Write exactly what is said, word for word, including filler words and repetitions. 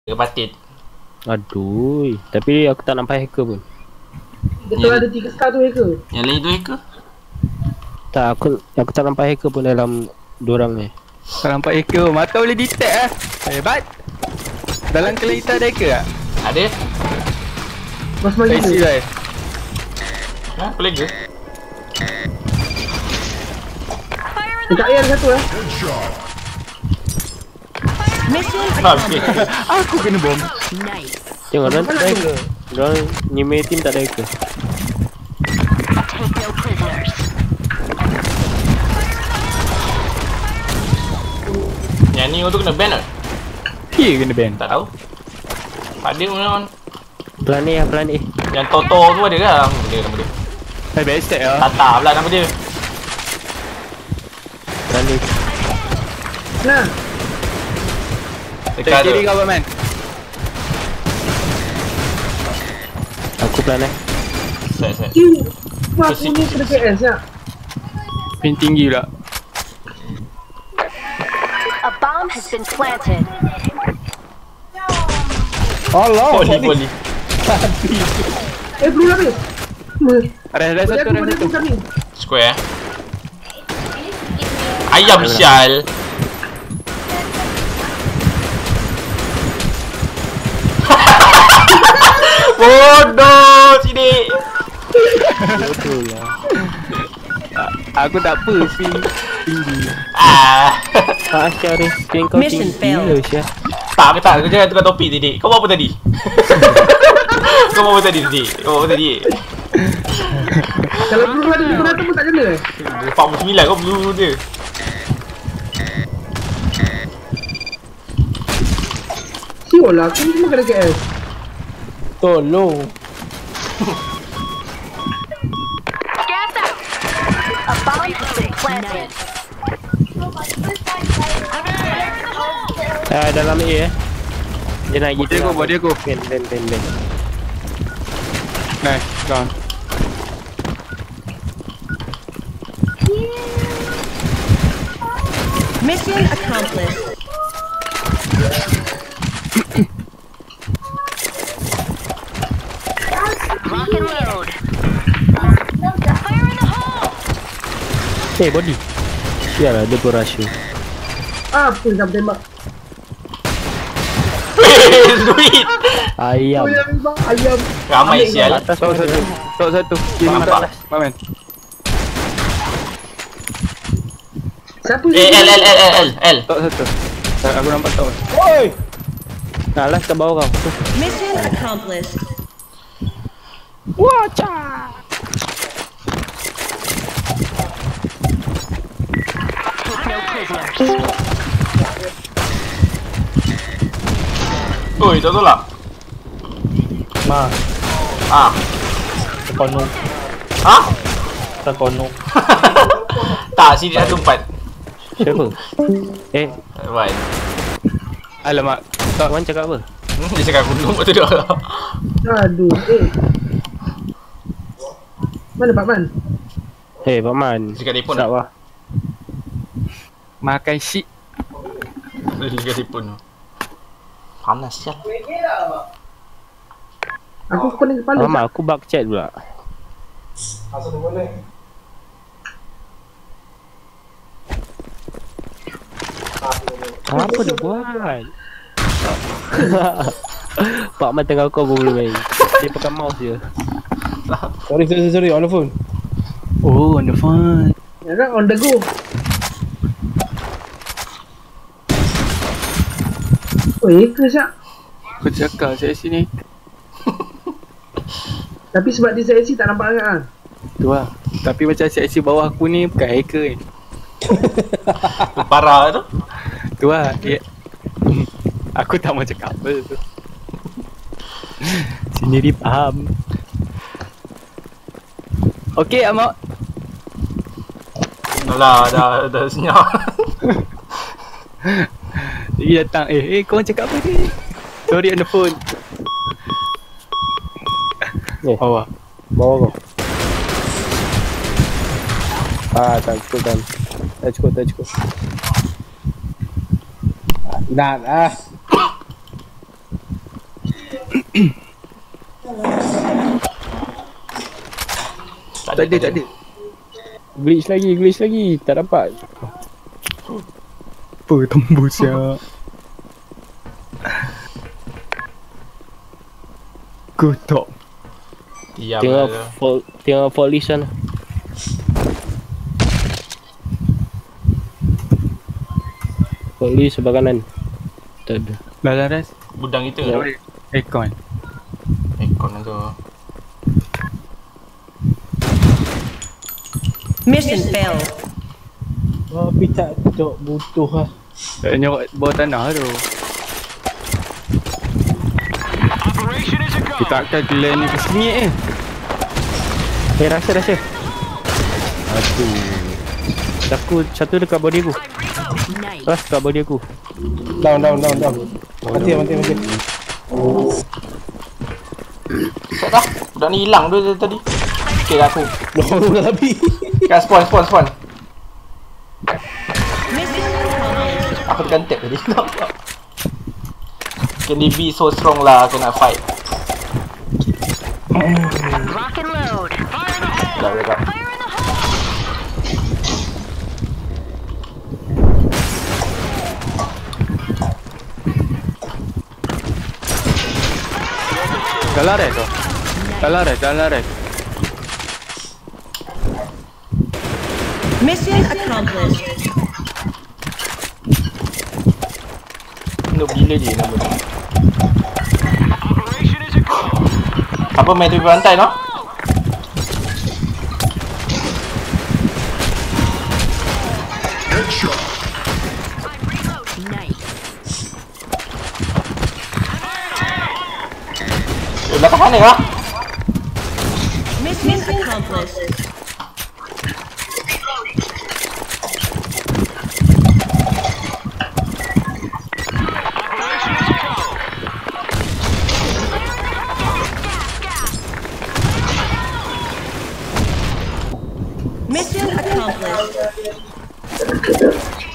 Dia batin. Aduh, tapi aku tak nampak hacker pun. Betul ada tiga star tu hacker. Yang lain tu hacker? Tak, aku aku tak nampak hacker pun dalam dorang ni. Tak nampak hacker, mata boleh detect lah. Hebat. Dalam klan kita ada hacker tak? Ada? Mas mari I see tu. lah. Ha? Boleh ke? Dekat air satu eh. Mission Habis. Aku kena bom. nice. Tengok dorang tak ada hacker. Dorang nyimai team tak ada hacker. Take no prisoners. Yang ni tu kena ban tak? Dia kena ban. Tak tahu. Ada mana? Plan A lah, plan A. Yang Toto tu ada ke? Nama dia, nama dia. Hai best set lah. Tata pula nama dia. Plan A. Nah, Dekat Kiri tu. kau man. Aku plan A. Set, set. Q. Wah, aku ni kena K S ya. Pin tinggi pula. A bomb has been planted. Allah. Poli, poli. Eh, belum habis. Ada ada Boleh satu aku, ada boleh satu. aku kami. Square eh. Ayam sial. Bodoh sini. Betul lah. Aku tak apa pin tinggi. Ah. Ah, Syarif, pin kau Mission tinggi failed. gila Syah. Tak, tak, kau jangan tukar topik tadi. Kau buat apa tadi? Kau buat apa tadi tadi? Kau buat apa tadi? Kalau belum ada pun datang pun tak kena. empat puluh sembilan kau blue dia. Siul lah, aku ni semua kena K S. Tolong. Gas out. A bomb has been planted. Ah, dalam A eh. Dia nak pergi Dia aku, buat dia aku. Ben, ben, ben, ben. Nice, gone. Mission accomplished. Rock and load. Fire in the hole. Eh, body. Sial lah, dia pun rush you. Apa yang sampai tembak? Duit. Ayam. Ayam bang, ayam. Ramai Ambil sial. Atas Tok satu. Tok satu. Kiri Nampak. atas. Mamen. Siapa Eh, L, L, L, L, L, L. Tok satu. Tak, aku nampak tok. Oi! Alas kat bawah kau. Mission accomplished. Wacha! Take no prisoners. Oi, tak tolak. Ma, Ah. terkonok, Ha? terkonok. Tak, sini satu empat. Siapa? Eh, Right. Alamak. Tok. Wan cakap apa? Hmm, dia cakap gunung betul dia. Aduh, eh. Mana Pak Man? Eh, Pak Man. Dekat telefon Sap tak? lah. Makan shit. Dia dekat telefon tu. Panas sial. Aku pening kepala. Lama aku bug chat pula. Apa dia buat? Pak Man tengah kau pun boleh main. Dia pakai mouse je. Sorry, sorry, sorry, on the phone. Oh, on the phone. Ya kan, on the go. Oh, hacker Syak. Aku cakap saya sini. Tapi sebab dia seksi tak nampak sangat lah. Tu lah. Tapi macam seksi bawah aku ni bukan hacker ni. Parah tu. Tu lah. Ya. Aku tak mau cakap apa tu. Sendiri faham. Okey, Amak. Alah, dah dah senyap. Dia datang. Eh, eh, korang cakap apa ni? Sorry on the phone. Eh, Bawah. bawah kau. Ah, tak cukup kan. Tak cukup, tak cukup. Nak ah. Tak Tak ada, tak ada. Glitch lagi, glitch lagi. Tak dapat. Apa tembus ya? Kutok. Diam Tengok je. fall, tengok fall list sana. Fall list sebelah kanan. Tak ada. Lalan res. Gudang kita Ya. ke? Aircon. Aircon tu. Mission failed. Tapi tak dok butuh lah. Tak nyorok bawah tanah tu. Kita akan clear ni kesengit eh. Eh, rasa, rasa. Aduh. Aku satu dekat body aku. Nice. Ras dekat body aku. Down, down, down, down. Mati, mati, mati. Set dah. Budak ni hilang tu dari tadi. Okay dah aku. Down dah habis. Kan spawn, spawn, spawn. Mission accomplished. Aku tekan tab tadi. Can they be so strong lah kena fight. Rock and load. Dah dekat. Fire in the hole. Jalan res tu. Jalan res, jalan res. Mission accomplished. Noob gila je nama ni. Apa main tepi pantai no? Nice. Eh, belakang mana lah? Mission accomplished. Mission accomplished.